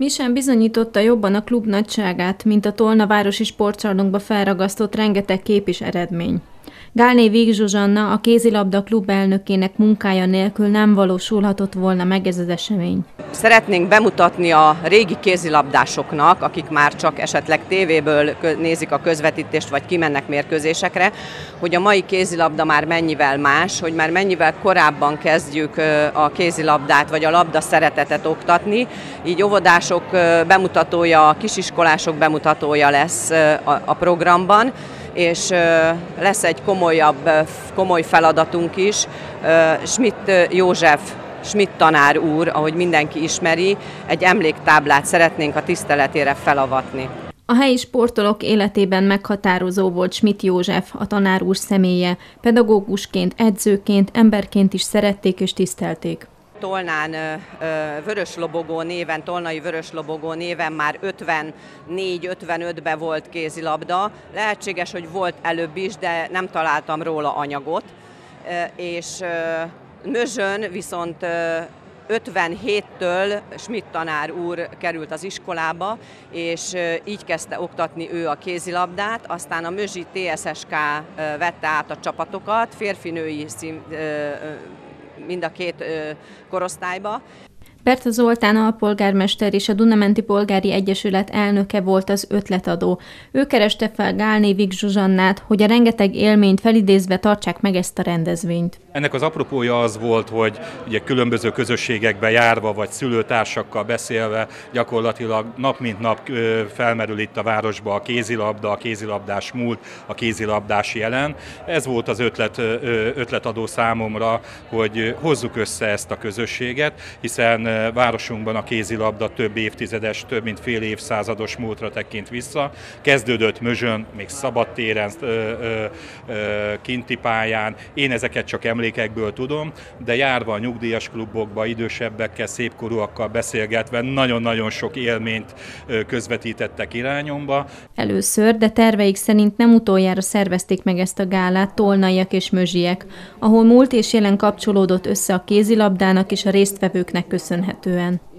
Mi sem bizonyította jobban a klub nagyságát, mint a Tolna városi sportcsarnokba felragasztott rengeteg kép és eredmény. Gálné Vig Zsuzsanna, a kézilabda klub elnökének munkája nélkül nem valósulhatott volna meg ez az esemény. Szeretnénk bemutatni a régi kézilabdásoknak, akik már csak esetleg tévéből nézik a közvetítést, vagy kimennek mérkőzésekre, hogy a mai kézilabda már mennyivel más, hogy már mennyivel korábban kezdjük a kézilabdát, vagy a labda szeretetet oktatni. Így óvodások bemutatója, kisiskolások bemutatója lesz a programban, és lesz egy komoly feladatunk is. Schmidt József tanár úr, ahogy mindenki ismeri, egy emléktáblát szeretnénk a tiszteletére felavatni. A helyi sportolók életében meghatározó volt Schmidt József, a tanár úr személye. Pedagógusként, edzőként, emberként is szerették és tisztelték. Tolnán Vöröslobogó néven, Tolnai Vöröslobogó néven már 54-55-ben volt kézilabda. Lehetséges, hogy volt előbb is, de nem találtam róla anyagot. És Mözsön viszont 57-től Schmidt tanár úr került az iskolába, és így kezdte oktatni ő a kézilabdát, aztán a mözsi TSSK vette át a csapatokat, férfi-női mind a két korosztályba. Berta Zoltán alpolgármester és a Dunamenti Polgári Egyesület elnöke volt az ötletadó. Ő kereste fel Gálné Vig Zsuzsannát, hogy a rengeteg élményt felidézve tartsák meg ezt a rendezvényt. Ennek az apropója az volt, hogy ugye különböző közösségekbe járva, vagy szülőtársakkal beszélve gyakorlatilag nap mint nap felmerül itt a városba a kézilabda, a kézilabdás múlt, a kézilabdás jelen. Ez volt az ötletadó számomra, hogy hozzuk össze ezt a közösséget, hiszen városunkban a kézilabda több évtizedes, több mint fél évszázados múltra tekint vissza. Kezdődött Mözsön, még szabadtéren, kinti pályán. Én ezeket csak emlékekből tudom, de járva a nyugdíjas klubokba, idősebbekkel, szépkorúakkal beszélgetve nagyon-nagyon sok élményt közvetítettek irányomba. Először, de terveik szerint nem utoljára szervezték meg ezt a gálát tolnaiak és mözsiek, ahol múlt és jelen kapcsolódott össze a kézilabdának és a résztvevőknek köszönhetően.